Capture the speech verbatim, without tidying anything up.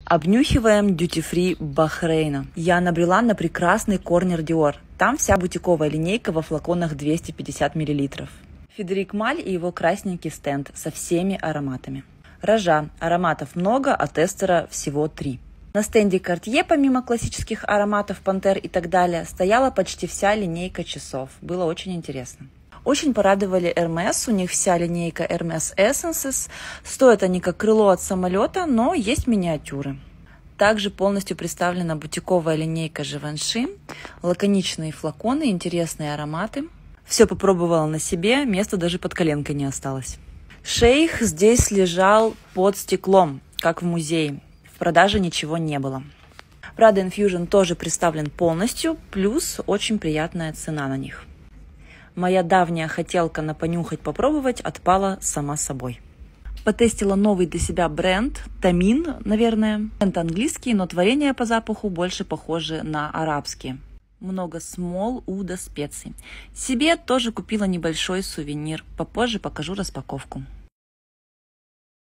Обнюхиваем дьюти-фри Бахрейна. Я набрела на прекрасный корнер Dior. Там вся бутиковая линейка во флаконах двести пятьдесят миллилитров. Федерик Маль и его красненький стенд со всеми ароматами. Рожа. Ароматов много, а тестера всего три. На стенде Cartier, помимо классических ароматов Пантер и так далее, стояла почти вся линейка часов. Было очень интересно. Очень порадовали Hermès, у них вся линейка Hermès Essences. Стоят они как крыло от самолета, но есть миниатюры. Также полностью представлена бутиковая линейка Givenchy, лаконичные флаконы, интересные ароматы. Все попробовала на себе, места даже под коленкой не осталось. Шейх здесь лежал под стеклом, как в музее. В продаже ничего не было. Prada Infusion тоже представлен полностью, плюс очень приятная цена на них. Моя давняя хотелка на понюхать, попробовать отпала сама собой. Потестила новый для себя бренд Тамин, наверное. Бренд английский, но творения по запаху больше похожи на арабские. Много смол, уда, специй. Себе тоже купила небольшой сувенир. Попозже покажу распаковку.